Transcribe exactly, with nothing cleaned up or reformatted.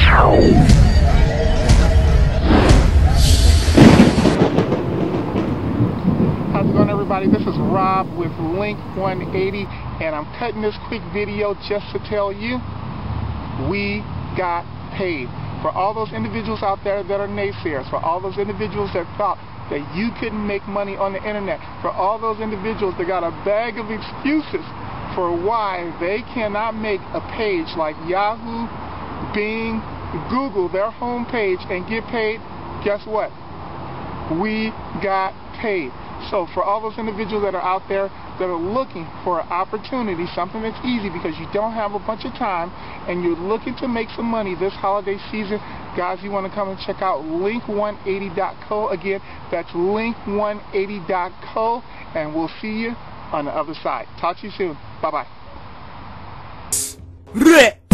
How's it going, everybody? This is Rob with Link one eighty, and I'm cutting this quick video just to tell you we got paid. For all those individuals out there that are naysayers, for all those individuals that thought that you couldn't make money on the internet, for all those individuals that got a bag of excuses for why they cannot make a page like Yahoo, Bing, Google, their home page, and get paid, guess what? We got paid. So for all those individuals that are out there that are looking for an opportunity, something that's easy because you don't have a bunch of time and you're looking to make some money this holiday season, guys, you want to come and check out link one eighty dot co. Again, that's link one eighty dot co, and we'll see you on the other side. Talk to you soon. Bye-bye.